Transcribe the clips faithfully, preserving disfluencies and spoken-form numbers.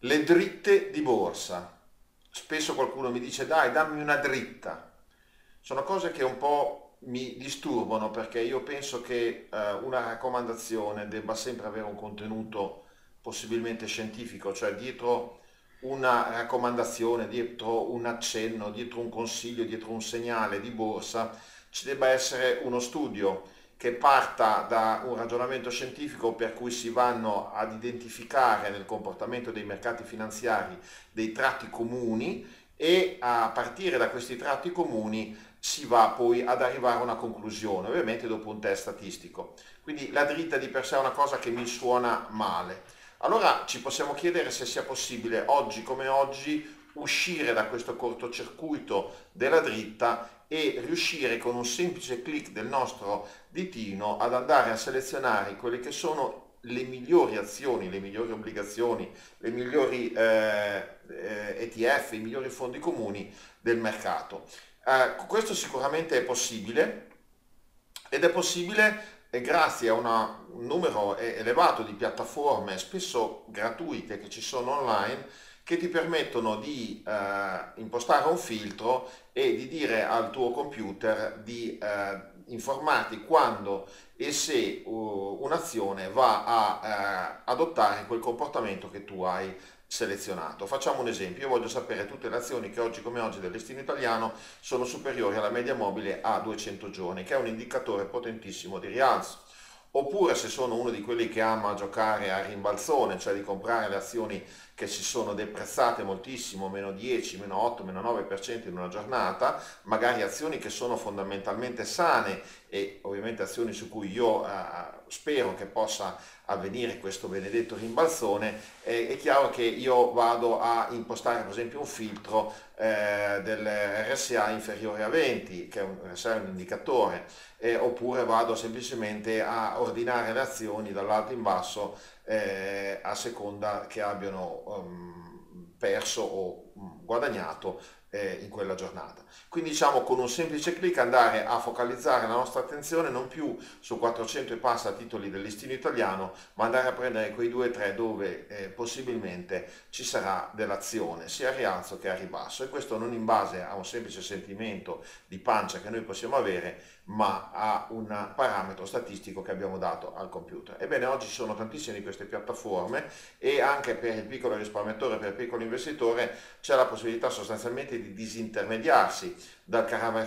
Le dritte di borsa. Spesso qualcuno mi dice dai, dammi una dritta. Sono cose che un po' mi disturbano perché io penso che eh, una raccomandazione debba sempre avere un contenuto possibilmente scientifico, cioè dietro una raccomandazione, dietro un accenno, dietro un consiglio, dietro un segnale di borsa ci debba essere uno studio che parta da un ragionamento scientifico per cui si vanno ad identificare nel comportamento dei mercati finanziari dei tratti comuni e a partire da questi tratti comuni si va poi ad arrivare a una conclusione, ovviamente dopo un test statistico. Quindi la dritta di per sé è una cosa che mi suona male. Allora ci possiamo chiedere se sia possibile oggi come oggi uscire da questo cortocircuito della dritta e riuscire con un semplice clic del nostro ditino ad andare a selezionare quelle che sono le migliori azioni, le migliori obbligazioni, le migliori eh, eh, E T F, i migliori fondi comuni del mercato. Eh, questo sicuramente è possibile ed è possibile eh, grazie a una- un numero eh, elevato di piattaforme, spesso gratuite, che ci sono online, che ti permettono di eh, impostare un filtro e di dire al tuo computer di eh, informarti quando e se uh, un'azione va a eh, adottare quel comportamento che tu hai selezionato. Facciamo un esempio, io voglio sapere tutte le azioni che oggi come oggi del listino italiano sono superiori alla media mobile a duecento giorni, che è un indicatore potentissimo di rialzo. Oppure se sono uno di quelli che ama giocare a rimbalzone, cioè di comprare le azioni che si sono deprezzate moltissimo, meno dieci, meno otto, meno nove per cento in una giornata, magari azioni che sono fondamentalmente sane e ovviamente azioni su cui io eh, spero che possa avvenire questo benedetto rimbalzone, eh, è chiaro che io vado a impostare per esempio un filtro eh, del R S A inferiore a venti, che è un, R S A è un indicatore, eh, oppure vado semplicemente a ordinare le azioni dall'alto in basso eh, a seconda che abbiano um, perso o um, guadagnato eh, in quella giornata. Quindi diciamo con un semplice clic andare a focalizzare la nostra attenzione non più su quattrocento e passa titoli del listino italiano, ma andare a prendere quei due o tre dove eh, possibilmente ci sarà dell'azione, sia a rialzo che a ribasso, e questo non in base a un semplice sentimento di pancia che noi possiamo avere, ma a un parametro statistico che abbiamo dato al computer. Ebbene, oggi ci sono tantissime di queste piattaforme e anche per il piccolo risparmiatore, per il piccolo investitore, c'è la possibilità sostanzialmente di disintermediarsi dal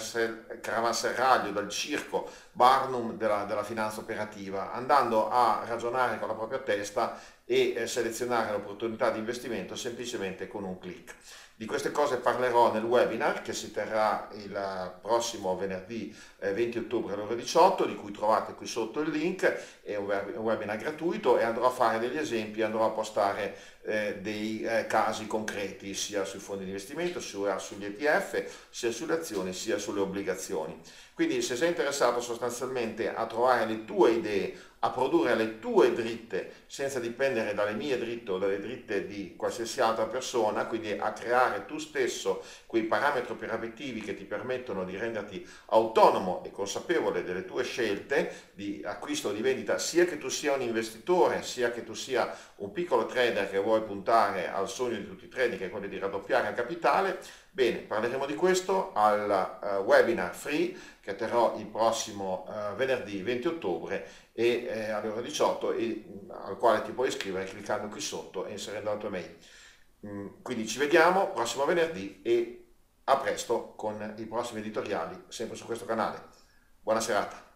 caravanserraglio, dal circo Barnum della, della finanza operativa, andando a ragionare con la propria testa e eh, selezionare l'opportunità di investimento semplicemente con un clic. Di queste cose parlerò nel webinar che si terrà il prossimo venerdì eh, venti ottobre alle ore diciotto, di cui trovate qui sotto il link, è un, web, un webinar gratuito e andrò a fare degli esempi, andrò a postare eh, dei eh, casi concreti sia sui fondi di investimento, sia sugli E T F, sia sulle azioni, sia sulle obbligazioni. Quindi se sei interessato sostanzialmente a trovare le tue idee, a produrre le tue dritte senza dipendere dalle mie dritte o dalle dritte di qualsiasi altra persona, quindi a creare tu stesso quei parametri operativi che ti permettono di renderti autonomo e consapevole delle tue scelte di acquisto o di vendita, sia che tu sia un investitore, sia che tu sia un piccolo trader che vuoi puntare al sogno di tutti i trader, che è quello di raddoppiare il capitale. Bene, parleremo di questo al uh, webinar free che terrò il prossimo uh, venerdì venti ottobre e eh, alle ore diciotto, e, mh, al quale ti puoi iscrivere cliccando qui sotto e inserendo la tua mail. Mm, quindi ci vediamo prossimo venerdì e a presto con i prossimi editoriali sempre su questo canale. Buona serata.